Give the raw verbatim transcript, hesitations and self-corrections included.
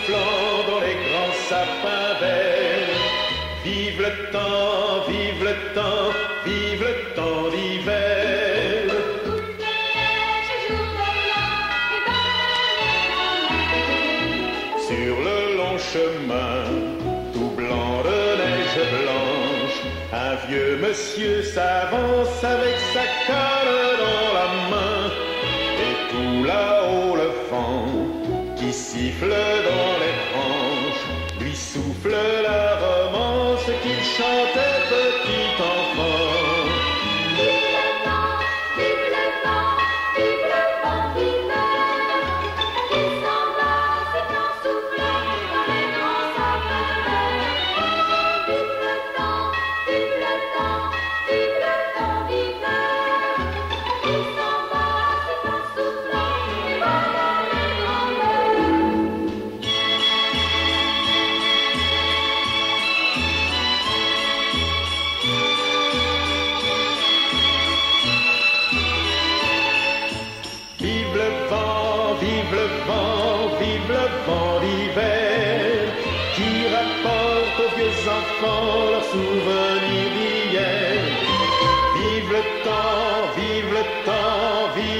flanc dans les grands sapins verts. Vive le temps, vive le temps, vive le temps d'hiver. Toutes les neiges et jours de blanc et balayer. Sur le long chemin, tout blanc de neige blanche, un vieux monsieur s'avance avec sa canne dans la main. Et tout là-haut le vent qui siffle dans les branches lui souffle la romance qu'il chantait petit enfant. Vive le vent, vive le vent, vive le vent d'hiver. Il s'en va, c'est en soufflant dans les grands sapins verts. Vive le temps, vive le temps, vive le vent d'hiver. Il s'en va, c'est en soufflant dans les grands verts. Vive le vent, vive le vent, vive le vent d'hiver, qui rapporte aux vieux enfants leurs souvenirs d'hier. Vive le temps, vive le temps, vive